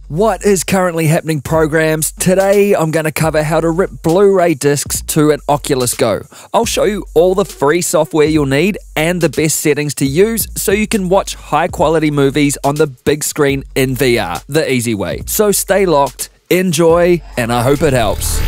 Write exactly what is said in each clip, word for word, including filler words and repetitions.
What is currently happening, programs? Today I'm going to cover how to rip Blu-ray discs to an Oculus Go. I'll show you all the free software you'll need and the best settings to use so you can watch high quality movies on the big screen in V R, the easy way. So stay locked, enjoy, and I hope it helps.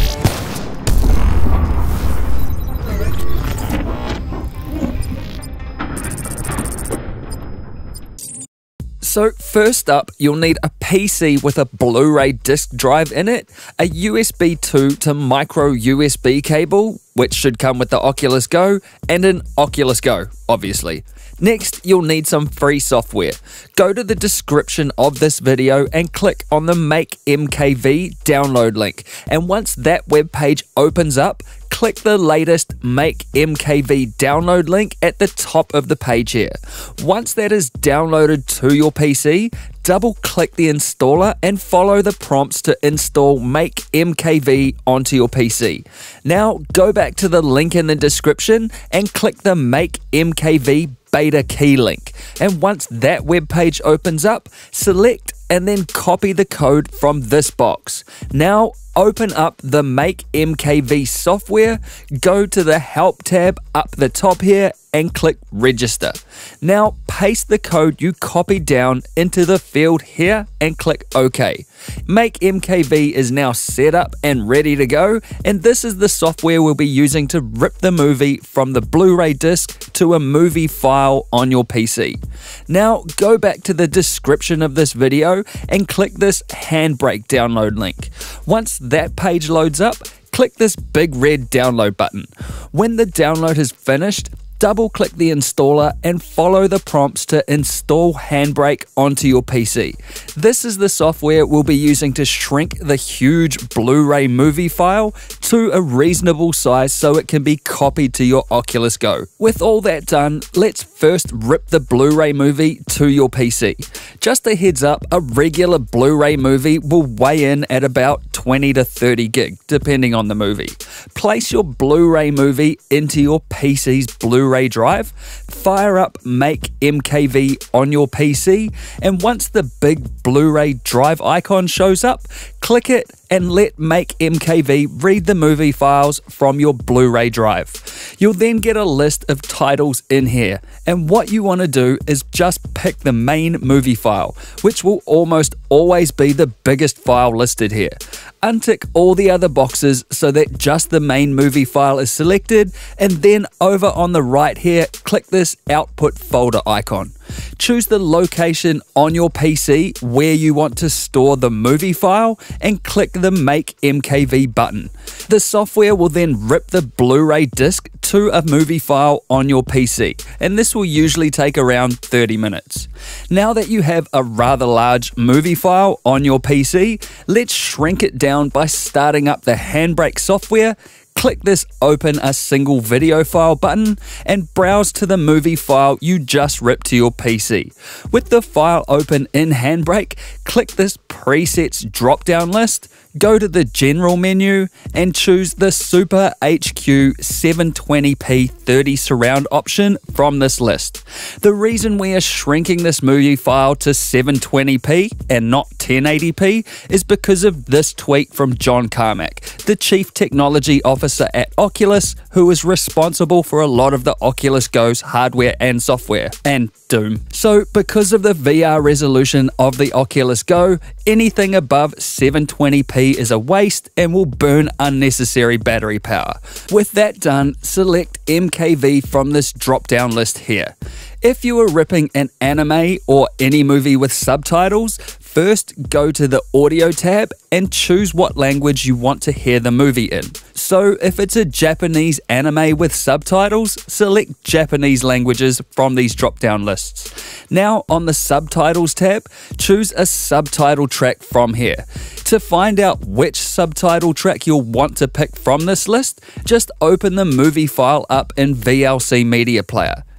So first up, you'll need a P C with a Blu-ray disc drive in it, a U S B two to micro U S B cable, which should come with the Oculus Go, and an Oculus Go, obviously. Next, you'll need some free software. Go to the description of this video and click on the Make M K V download link. And once that web page opens up, click the latest Make M K V download link at the top of the page here. Once that is downloaded to your P C, double-click the installer and follow the prompts to install Make M K V onto your P C. Now, go back to the link in the description and click the Make M K V beta key link. And once that web page opens up, select and then copy the code from this box. Now, open up the Make M K V software, go to the Help tab up the top here and click Register. Now, paste the code you copied down into the field here and click OK. Make M K V is now set up and ready to go, and this is the software we'll be using to rip the movie from the Blu-ray disc to a movie file on your P C. Now, go back to the description of this video and click this Handbrake download link. Once that page loads up, click this big red download button. When the download is finished, double-click the installer and follow the prompts to install Handbrake onto your P C. This is the software we'll be using to shrink the huge Blu-ray movie file to a reasonable size so it can be copied to your Oculus Go. With all that done, let's first rip the Blu-ray movie to your P C. Just a heads up, a regular Blu-ray movie will weigh in at about twenty to thirty gig, depending on the movie. Place your Blu-ray movie into your P C's Blu-ray drive, fire up Make M K V on your P C, and once the big Blu-ray drive icon shows up, click it and let Make M K V read the movie files from your Blu-ray drive. You'll then get a list of titles in here, and what you want to do is just pick the main movie file, which will almost always be the biggest file listed here. Untick all the other boxes so that just the main movie file is selected, and then over on the right here, click this output folder icon. Choose the location on your P C where you want to store the movie file and click the Make M K V button. The software will then rip the Blu-ray disc to a movie file on your P C, and this will usually take around thirty minutes. Now that you have a rather large movie file on your P C, let's shrink it down by starting up the Handbrake software. Click this Open a Single Video File button and browse to the movie file you just ripped to your P C. With the file open in Handbrake, click this Presets drop-down list, go to the General menu and choose the Super H Q seven twenty p thirty surround option from this list. The reason we are shrinking this movie file to seven twenty p and not ten eighty p is because of this tweet from John Carmack, the Chief Technology Officer at Oculus, who is responsible for a lot of the Oculus Go's hardware and software, and Doom. So because of the V R resolution of the Oculus Go, anything above seven twenty p is a waste and will burn unnecessary battery power. With that done, select M K V from this drop-down list here. If you are ripping an anime or any movie with subtitles, first go to the Audio tab and choose what language you want to hear the movie in. So if it's a Japanese anime with subtitles, select Japanese languages from these drop-down lists. Now on the Subtitles tab, choose a subtitle track from here. To find out which subtitle track you'll want to pick from this list, just open the movie file up in V L C Media Player.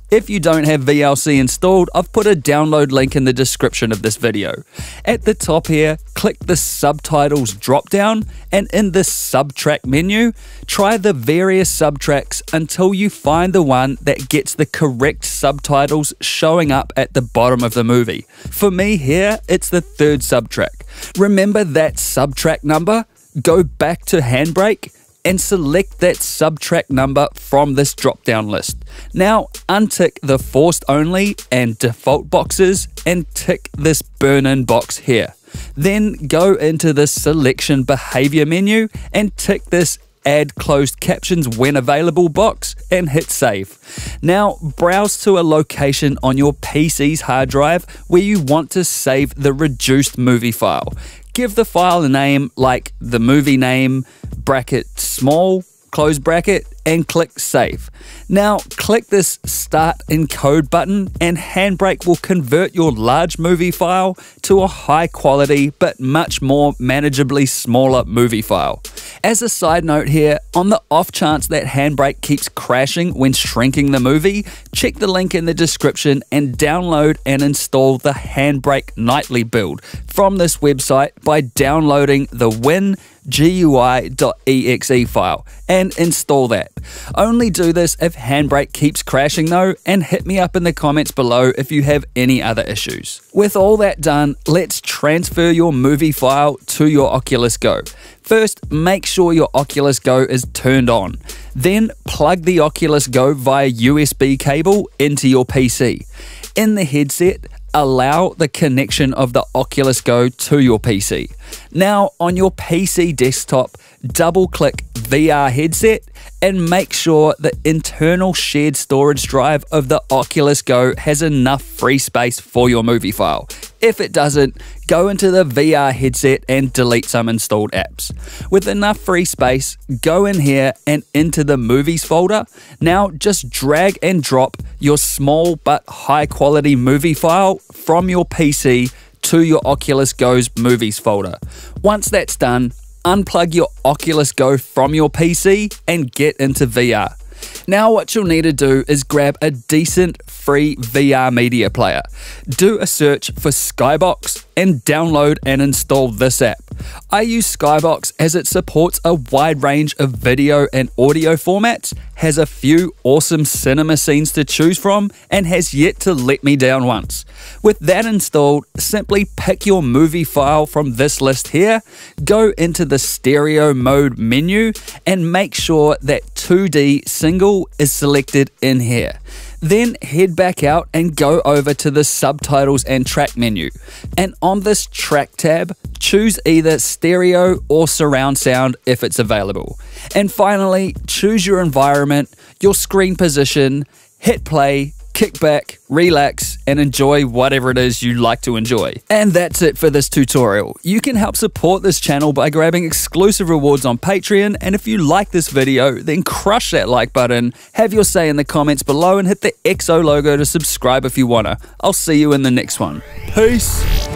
If you don't have V L C installed, I've put a download link in the description of this video. At the top here, click the subtitles drop down, and in the subtrack menu, try the various subtracks until you find the one that gets the correct subtitles showing up at the bottom of the movie. For me here, it's the third subtrack. Remember that subtrack number? Go back to Handbrake and select that subtrack number from this drop-down list. Now untick the forced only and default boxes and tick this burn-in box here. Then go into the selection behavior menu and tick this add closed captions when available box and hit save. Now browse to a location on your P C's hard drive where you want to save the reduced movie file. Give the file a name like the movie name, bracket small, close bracket, and click save. Now click this start encode button and Handbrake will convert your large movie file to a high quality but much more manageably smaller movie file. As a side note here, on the off chance that Handbrake keeps crashing when shrinking the movie, check the link in the description and download and install the Handbrake Nightly build from this website by downloading the win G U I dot E X E file and install that. Only do this if Handbrake keeps crashing though, and hit me up in the comments below if you have any other issues. With all that done, let's transfer your movie file to your Oculus Go. First, make sure your Oculus Go is turned on. Then plug the Oculus Go via U S B cable into your P C. In the headset, allow the connection of the Oculus Go to your P C. Now on your P C desktop, double click V R headset and make sure the internal shared storage drive of the Oculus Go has enough free space for your movie file. If it doesn't, go into the V R headset and delete some installed apps. With enough free space, go in here and into the movies folder. Now just drag and drop your small but high quality movie file from your P C to your Oculus Go's movies folder. Once that's done, unplug your Oculus Go from your P C and get into V R. Now what you'll need to do is grab a decent free V R media player. Do a search for Skybox and download and install this app. I use Skybox as it supports a wide range of video and audio formats, has a few awesome cinema scenes to choose from, and has yet to let me down once. With that installed, simply pick your movie file from this list here, go into the stereo mode menu, and make sure that two D single is selected in here. Then head back out and go over to the subtitles and track menu. And on this track tab, choose either stereo or surround sound if it's available. And finally, choose your environment, your screen position, hit play, kick back, relax, and enjoy whatever it is you like to enjoy. And that's it for this tutorial. You can help support this channel by grabbing exclusive rewards on Patreon, and if you like this video, then crush that like button, have your say in the comments below, and hit the X O logo to subscribe if you wanna. I'll see you in the next one. Peace!